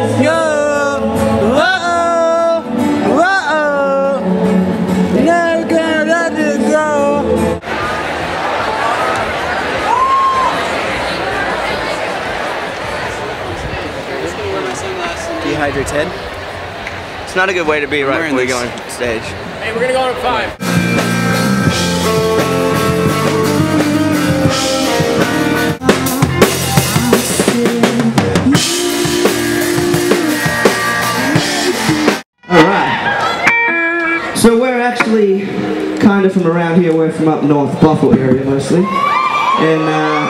go. Whoa, whoa. Never gonna let it go. Dehydrates head. It's not a good way to be right before we go on stage. Hey, we're gonna go on at 5. So we're actually kind of from around here. We're from up north, Buffalo area mostly. And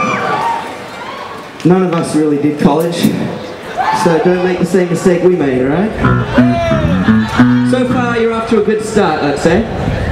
none of us really did college. So don't make the same mistake we made, right? So far you're off to a good start, let's say.